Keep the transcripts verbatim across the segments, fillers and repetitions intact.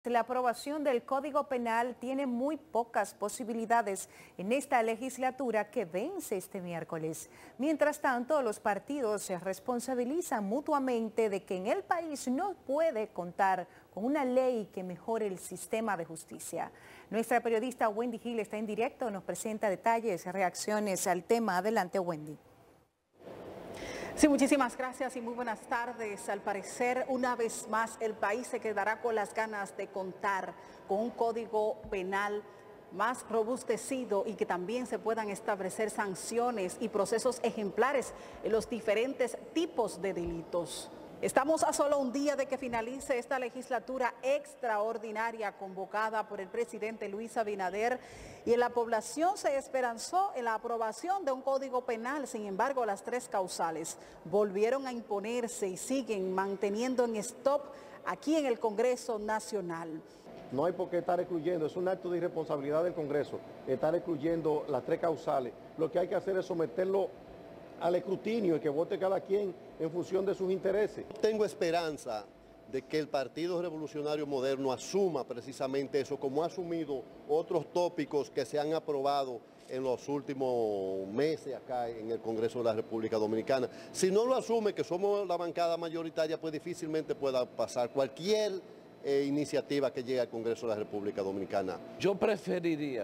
La aprobación del Código Penal tiene muy pocas posibilidades en esta legislatura que vence este miércoles. Mientras tanto, los partidos se responsabilizan mutuamente de que en el país no puede contar con una ley que mejore el sistema de justicia. Nuestra periodista Wendy Gil está en directo, nos presenta detalles y reacciones al tema. Adelante, Wendy. Sí, muchísimas gracias y muy buenas tardes. Al parecer, una vez más, el país se quedará con las ganas de contar con un código penal más robustecido y que también se puedan establecer sanciones y procesos ejemplares en los diferentes tipos de delitos. Estamos a solo un día de que finalice esta legislatura extraordinaria convocada por el presidente Luis Abinader y en la población se esperanzó en la aprobación de un código penal. Sin embargo, las tres causales volvieron a imponerse y siguen manteniendo en stop aquí en el Congreso Nacional. No hay por qué estar excluyendo, es un acto de irresponsabilidad del Congreso, estar excluyendo las tres causales. Lo que hay que hacer es someterlo al escrutinio y que vote cada quien en función de sus intereses. Tengo esperanza de que el Partido Revolucionario Moderno asuma precisamente eso, como ha asumido otros tópicos que se han aprobado en los últimos meses acá en el Congreso de la República Dominicana. Si no lo asume, que somos la bancada mayoritaria, pues difícilmente pueda pasar cualquier eh, iniciativa que llegue al Congreso de la República Dominicana. Yo preferiría,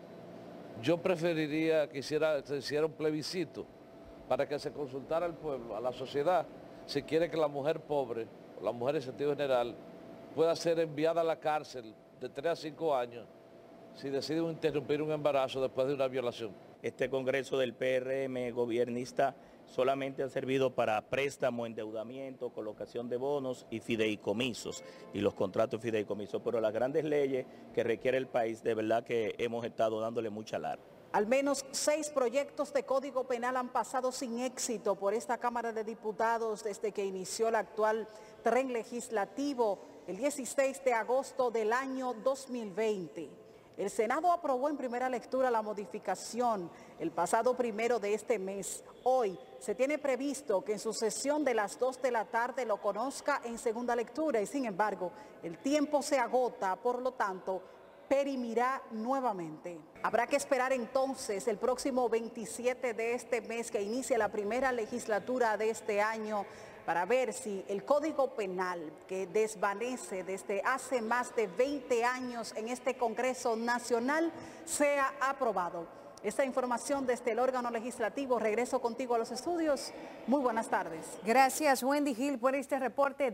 yo preferiría que hiciera, se hiciera un plebiscito para que se consultara al pueblo, a la sociedad, si quiere que la mujer pobre, o la mujer en sentido general, pueda ser enviada a la cárcel de tres a cinco años si decide interrumpir un embarazo después de una violación. Este Congreso del P R M gobiernista solamente ha servido para préstamo, endeudamiento, colocación de bonos y fideicomisos y los contratos fideicomisos, pero las grandes leyes que requiere el país, de verdad que hemos estado dándole mucha larga. Al menos seis proyectos de Código Penal han pasado sin éxito por esta Cámara de Diputados desde que inició el actual tren legislativo el dieciséis de agosto del año dos mil veinte. El Senado aprobó en primera lectura la modificación el pasado primero de este mes. Hoy se tiene previsto que en su sesión de las dos de la tarde lo conozca en segunda lectura y sin embargo el tiempo se agota, por lo tanto perimirá nuevamente. Habrá que esperar entonces el próximo veintisiete de este mes que inicie la primera legislatura de este año para ver si el Código Penal que desvanece desde hace más de veinte años en este Congreso Nacional sea aprobado. Esta información desde el órgano legislativo. Regreso contigo a los estudios. Muy buenas tardes. Gracias, Wendy Gil, por este reporte.